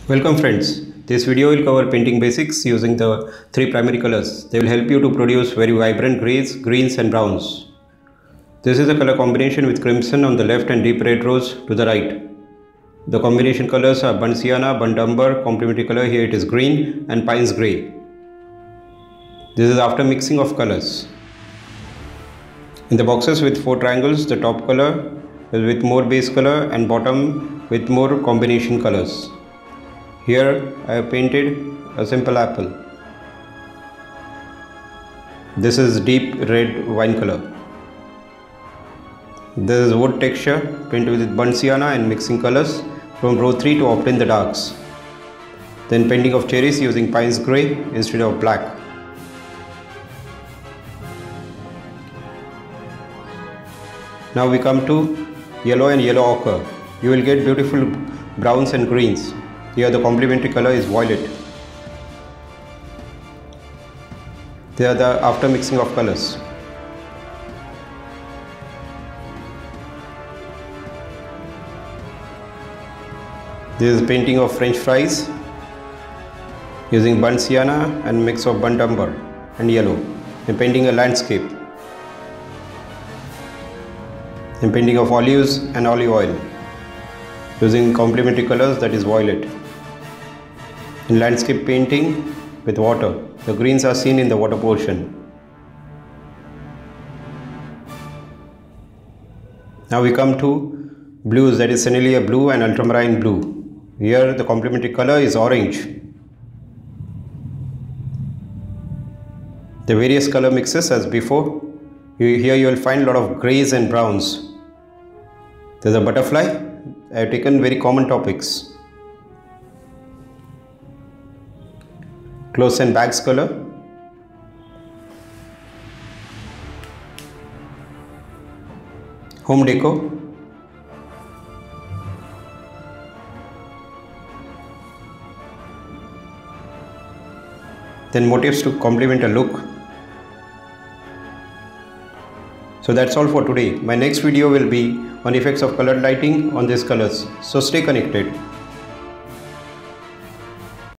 Welcome friends. This video will cover painting basics using the three primary colors. They will help you to produce very vibrant grays, greens and browns. This is a color combination with crimson on the left and deep red rose to the right. The combination colors are burnt sienna, burnt umber, complementary color here it is green and Payne's grey. This is after mixing of colors. In the boxes with 4 triangles, the top color is with more base color and bottom with more combination colors. Here I have painted a simple apple. This is deep red wine color. This is wood texture painted with burnt sienna and mixing colors from row 3 to obtain the darks. Then painting of cherries using Payne's grey instead of black. Now we come to yellow and yellow ochre. You will get beautiful browns and greens. Here the complementary color is violet. They are the after mixing of colors. This is painting of French fries using burnt sienna and mix of burnt umber and yellow. And painting a landscape. And painting of olives and olive oil using complementary colors, that is violet. In landscape painting with water, the greens are seen in the water portion. Now we come to blues, that is Sennelier blue and ultramarine blue. Here the complementary color is orange. The various color mixes as before. Here you will find a lot of greys and browns. There's a butterfly. I have taken very common topics. Clothes and bags color. Home decor. Then motifs to complement a look. So that's all for today. My next video will be on effects of colored lighting on these colors. So stay connected.